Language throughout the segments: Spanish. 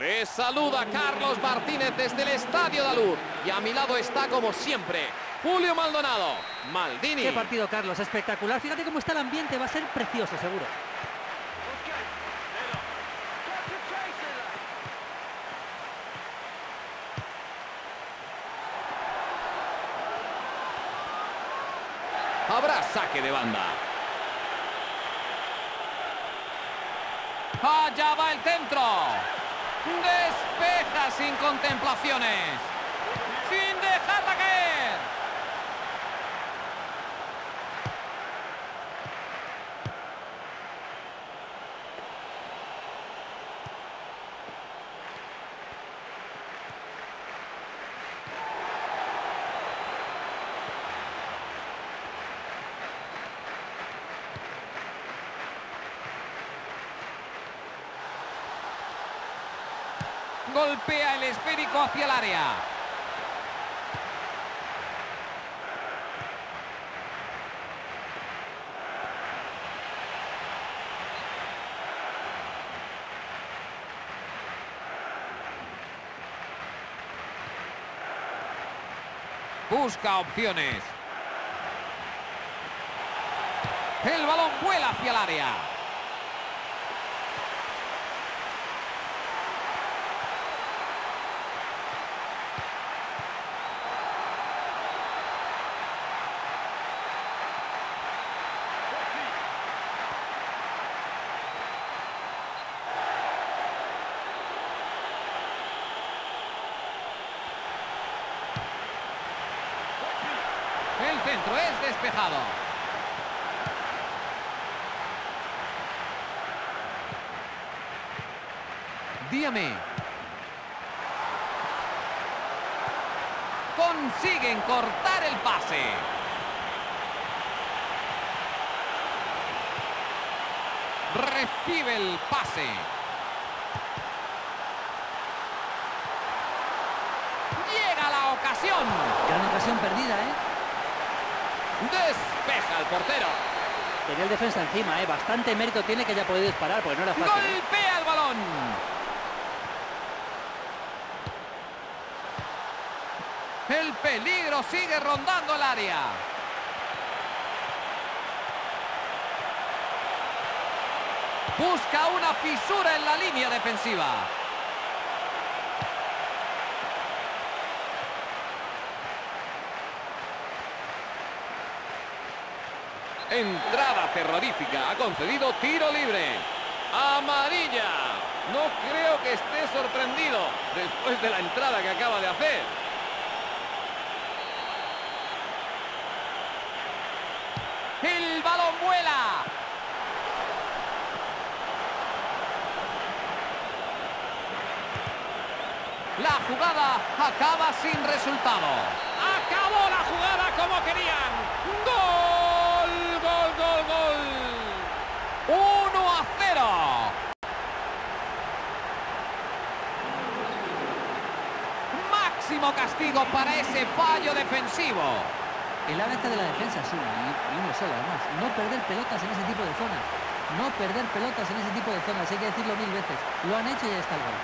Les saluda Carlos Martínez desde el Estadio Dalur. Y a mi lado está, como siempre, Julio Maldonado. Maldini. Qué partido, Carlos, espectacular. Fíjate cómo está el ambiente, va a ser precioso, seguro. Habrá saque de banda. Allá va el centro. Despeja sin contemplaciones. Sin dejarla caer. Golpea el esférico hacia el área. Busca opciones. El balón vuela hacia el área. El centro es despejado. Díame. Consiguen cortar el pase. Recibe el pase. Llega la ocasión. Gran ocasión perdida, ¿eh? Despeja el portero. Tenía el defensa encima, ¿eh? Bastante mérito tiene que haya podido disparar, porque no era fácil. Golpea el balón. El peligro sigue rondando el área. Busca una fisura en la línea defensiva. Entrada terrorífica. Ha concedido tiro libre. Amarilla. No creo que esté sorprendido después de la entrada que acaba de hacer. El balón vuela. La jugada acaba sin resultado. Acabó la jugada como querían. ¡Gol! ¡Gol, gol, gol! 1-0. Máximo castigo para ese fallo defensivo. El ABC de la defensa es uno solo, además. No perder pelotas en ese tipo de zonas. No perder pelotas en ese tipo de zonas. Hay que decirlo 1000 veces. Lo han hecho y ya está el gol.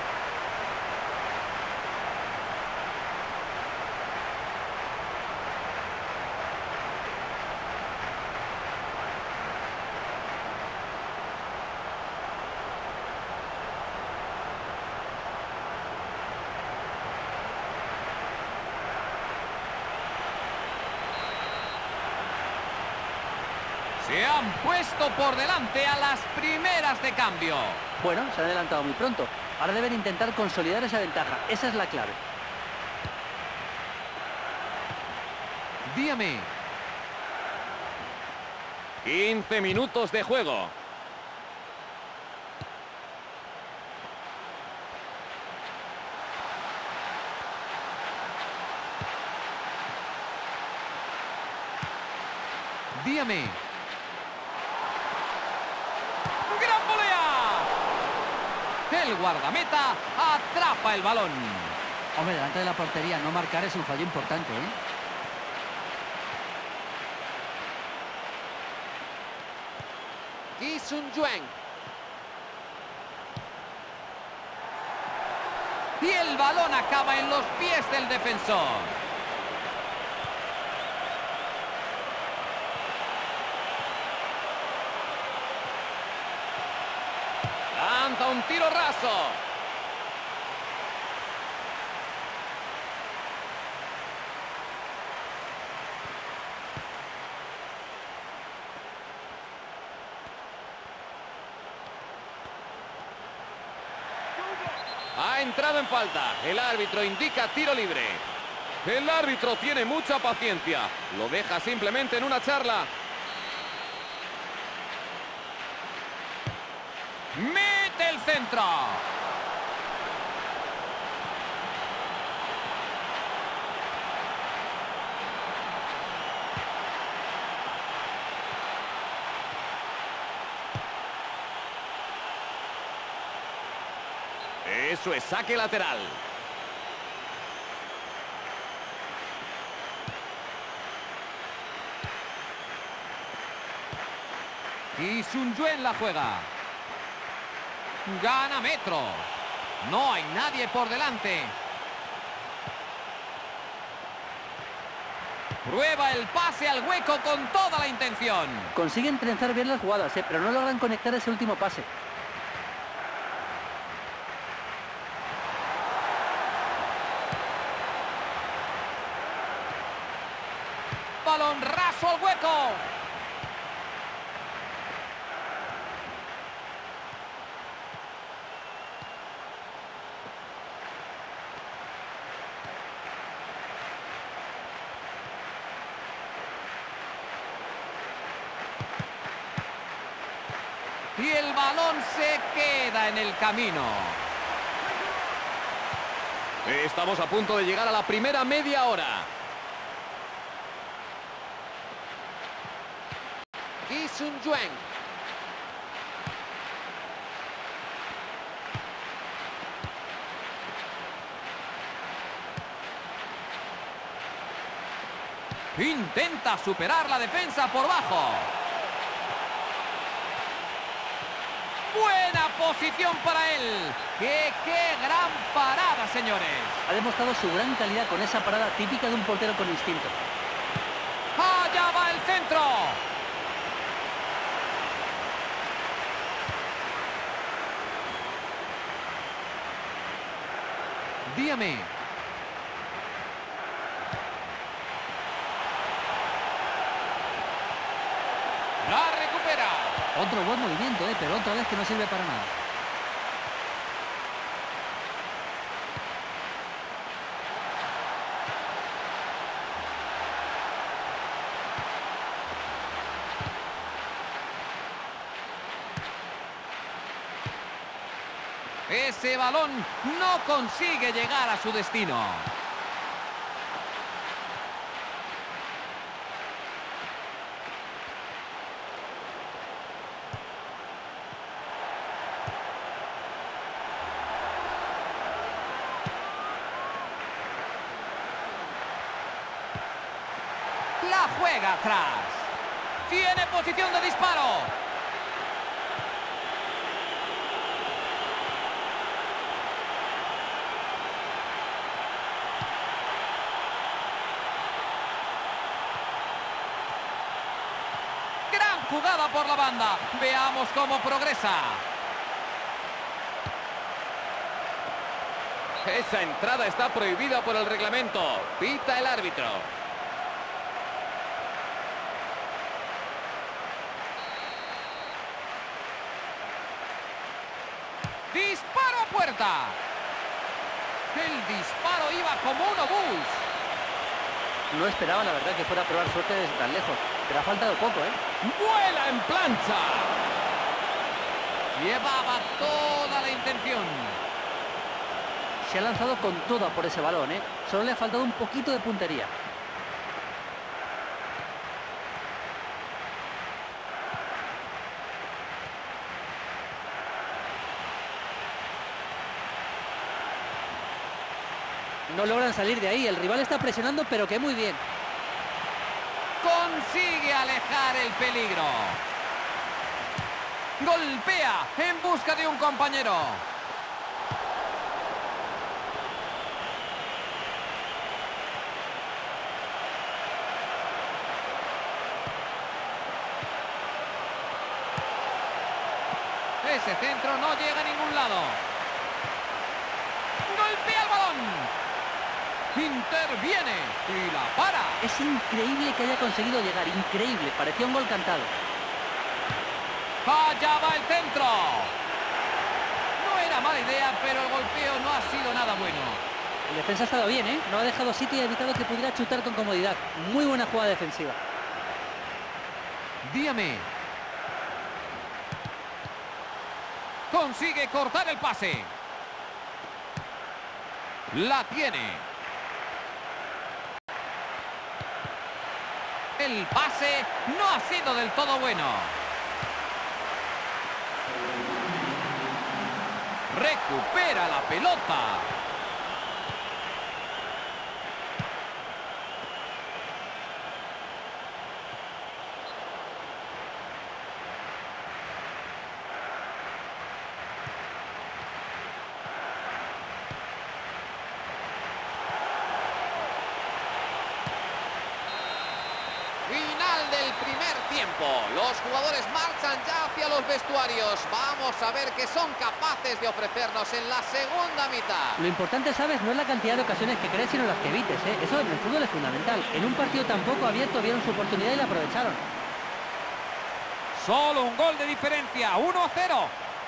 Se han puesto por delante a las primeras de cambio. Bueno, se han adelantado muy pronto. Ahora deben intentar consolidar esa ventaja. Esa es la clave. Díame. 15 minutos de juego. Díame. ¡Gran volea! El guardameta atrapa el balón. Hombre, delante de la portería no marcar es un fallo importante, ¿eh? Yi Sun Yuan. Y el balón acaba en los pies del defensor. Lanza un tiro raso. Ha entrado en falta. El árbitro indica tiro libre. El árbitro tiene mucha paciencia. Lo deja simplemente en una charla. Mete el centro. Eso es saque lateral. Y Sun Yuen la juega. Gana metros. No hay nadie por delante. Prueba el pase al hueco con toda la intención. Consiguen trenzar bien las jugadas, pero no logran conectar ese último pase. Balón raso al hueco. Y el balón se queda en el camino. Estamos a punto de llegar a la primera media hora. Y Sun Yuen. Intenta superar la defensa por bajo. Buena posición para él. ¡Qué gran parada, señores! Ha demostrado su gran calidad con esa parada típica de un portero con instinto. ¡Allá va el centro! Díame. La recupera. Otro buen movimiento, pero otra vez que no sirve para nada. Ese balón no consigue llegar a su destino. La juega atrás. Tiene posición de disparo. Gran jugada por la banda. Veamos cómo progresa. Esa entrada está prohibida por el reglamento. Pita el árbitro. ¡Disparo a puerta! El disparo iba como un obús. No esperaba, la verdad, que fuera a probar suerte desde tan lejos. Pero ha faltado poco, ¿eh? ¡Vuela en plancha! Llevaba toda la intención. Se ha lanzado con toda por ese balón, ¿eh? Solo le ha faltado un poquito de puntería. No logran salir de ahí. El rival está presionando, pero que muy bien. Consigue alejar el peligro. Golpea en busca de un compañero. Ese centro no llega a ningún lado. Golpea el balón. Interviene y la para. Es increíble que haya conseguido llegar, increíble. Parecía un gol cantado. Fallaba el centro. No era mala idea, pero el golpeo no ha sido nada bueno. El defensa ha estado bien, ¿eh? No ha dejado sitio y ha evitado que pudiera chutar con comodidad. Muy buena jugada defensiva. Díame. Consigue cortar el pase. La tiene. El pase no ha sido del todo bueno. Recupera la pelota. Final del primer tiempo. Los jugadores marchan ya hacia los vestuarios. Vamos a ver qué son capaces de ofrecernos en la segunda mitad. Lo importante, ¿sabes? No es la cantidad de ocasiones que crees, sino las que evites, ¿eh? Eso en el fútbol es fundamental. En un partido tan poco abierto vieron su oportunidad y la aprovecharon. Solo un gol de diferencia. 1-0.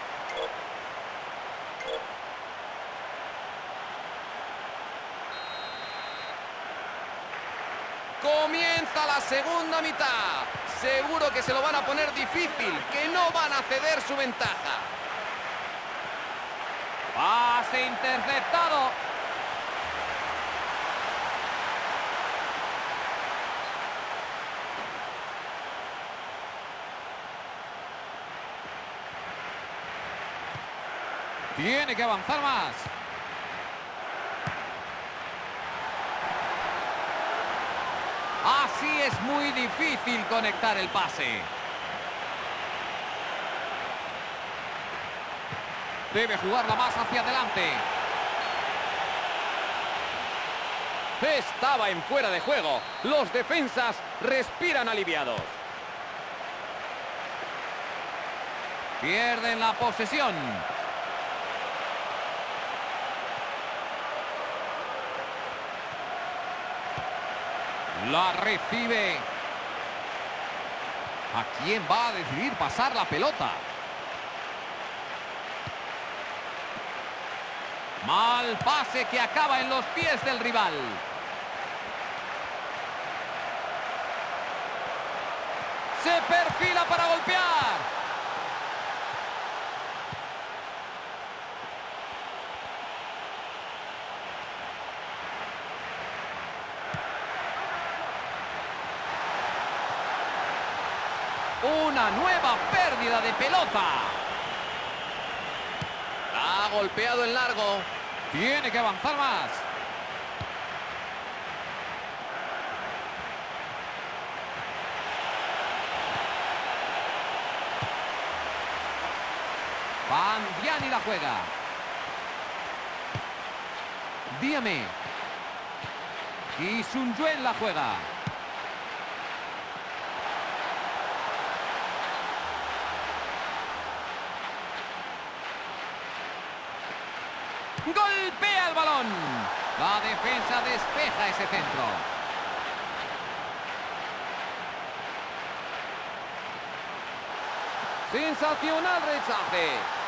Comienza la segunda mitad. Seguro que se lo van a poner difícil, que no van a ceder su ventaja. Pase interceptado. Tiene que avanzar más. Así es muy difícil conectar el pase. Debe jugarla más hacia adelante. Estaba en fuera de juego. Los defensas respiran aliviados. Pierden la posesión. La recibe. ¿A quién va a decidir pasar la pelota? Mal pase que acaba en los pies del rival. Se perfila para golpear. Una nueva pérdida de pelota. Ha golpeado en largo. Tiene que avanzar más. Pandiani la juega. Díame. Y Sun Yuen la juega. Golpea el balón. La defensa despeja ese centro. Sensacional rechace.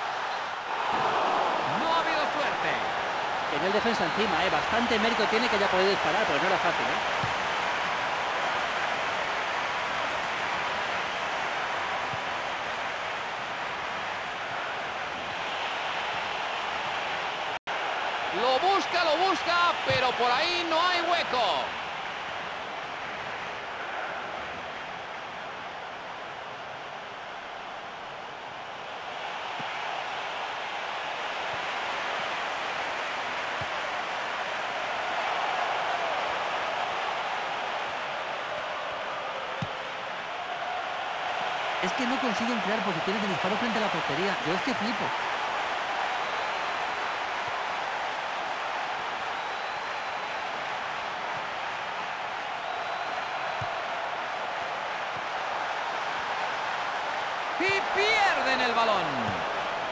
No ha habido suerte. Tenía el defensa encima, ¿eh? Bastante mérito tiene que haya podido disparar, pero no era fácil, ¿eh? Lo busca, pero por ahí no hay hueco. Es que no consiguen crear posiciones de disparo frente a la portería. Yo es que flipo. Y pierden el balón.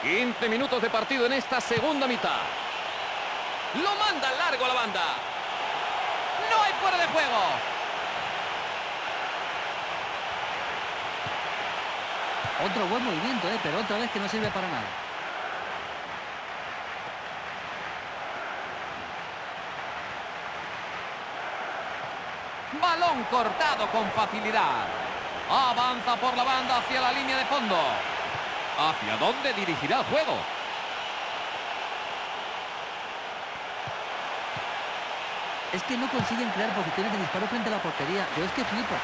15 minutos de partido en esta segunda mitad. Lo manda largo a la banda. No hay fuera de juego. Otro buen movimiento, pero otra vez que no sirve para nada. Balón cortado con facilidad. Avanza por la banda hacia la línea de fondo. ¿Hacia dónde dirigirá el juego? Es que no consiguen crear posiciones de disparo frente a la portería. Yo es que flipo.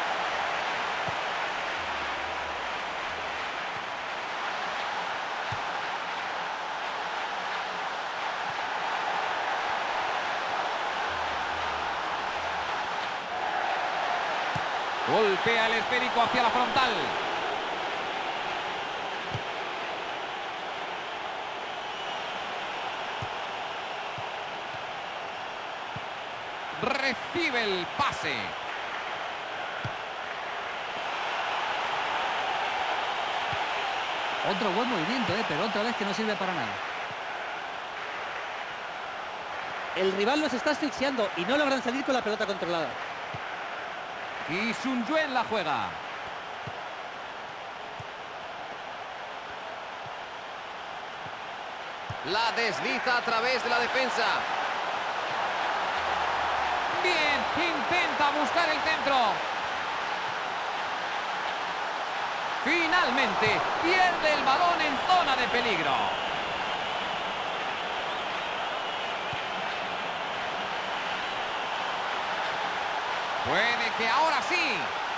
Golpea el esférico hacia la frontal. Recibe el pase. Otro buen movimiento, pero otra vez que no sirve para nada. El rival los está asfixiando y no logran salir con la pelota controlada. Y Sun Yuen la juega. La desliza a través de la defensa. Bien, intenta buscar el centro. Finalmente pierde el balón en zona de peligro. Puede que ahora sí.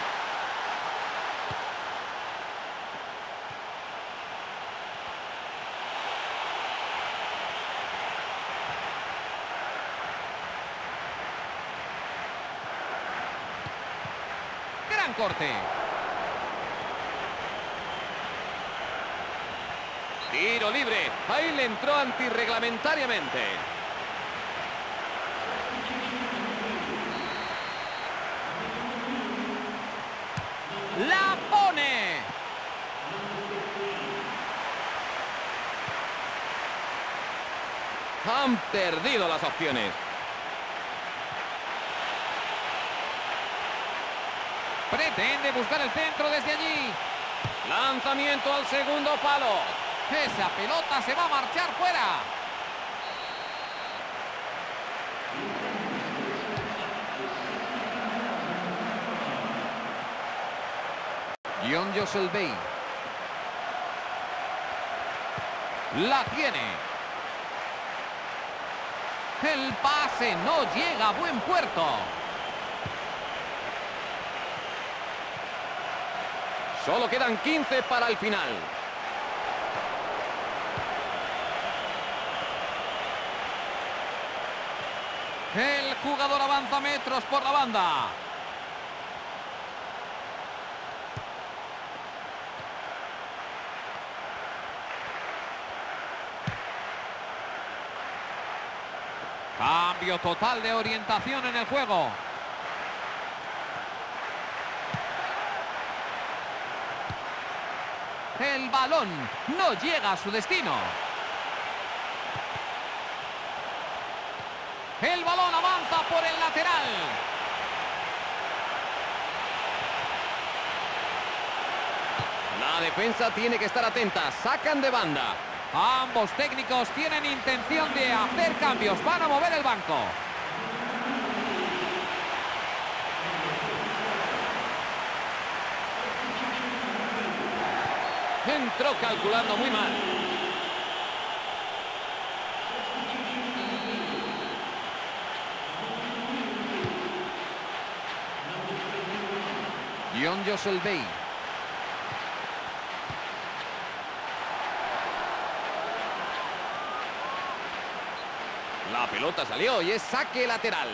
Gran corte. Tiro libre. Ahí le entró antirreglamentariamente. ¡La pone! Han perdido las opciones. Pretende buscar el centro desde allí. Lanzamiento al segundo palo. Esa pelota se va a marchar fuera. John Joselbey. La tiene. El pase no llega a buen puerto. Solo quedan 15 para el final. El jugador avanza metros por la banda. Cambio total de orientación en el juego. El balón no llega a su destino. El balón avanza por el lateral. La defensa tiene que estar atenta. Sacan de banda. Ambos técnicos tienen intención de hacer cambios. Van a mover el banco. Entró calculando muy mal. John Joselbey. La pelota salió y es saque lateral.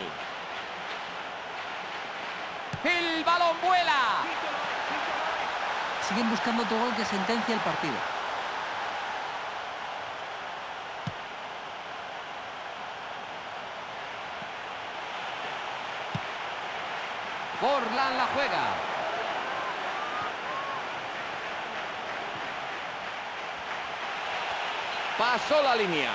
El balón vuela. Siguen buscando otro gol que sentencia el partido. Forlán la juega. Pasó la línea.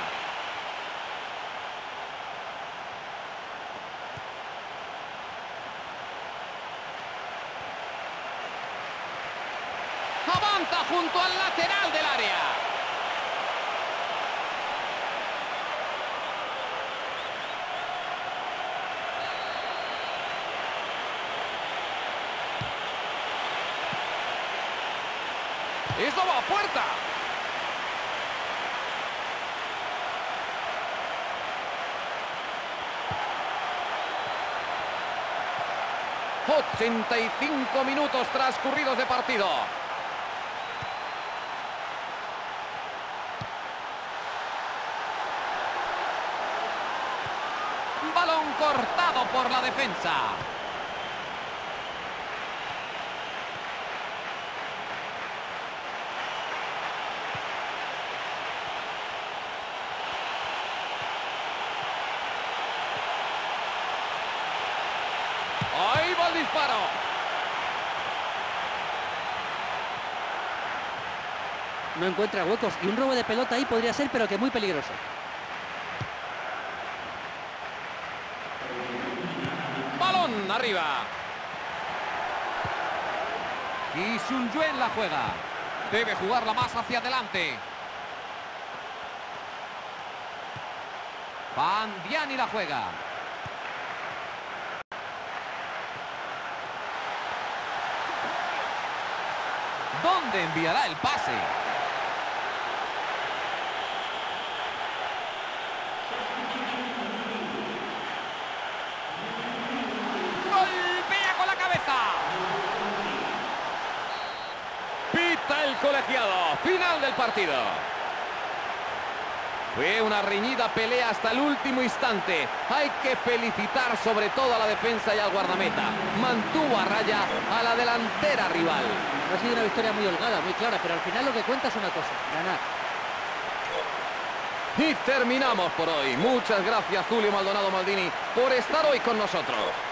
Avanza junto al lateral del área. Esto va a puerta. ...85 minutos transcurridos de partido. Balón cortado por la defensa. Ahí va el disparo. No encuentra huecos y un robo de pelota ahí podría ser, pero que muy peligroso. Balón arriba. Y Sun Yuen la juega. Debe jugarla más hacia adelante. Van Diani la juega. ¿Dónde enviará el pase? ¡Golpea con la cabeza! Pita el colegiado. Final del partido. Fue una reñida pelea hasta el último instante. Hay que felicitar sobre todo a la defensa y al guardameta. Mantuvo a raya a la delantera rival. Ha sido una victoria muy holgada, muy clara, pero al final lo que cuenta es una cosa: ganar. Y terminamos por hoy. Muchas gracias, Julio Maldonado Maldini, por estar hoy con nosotros.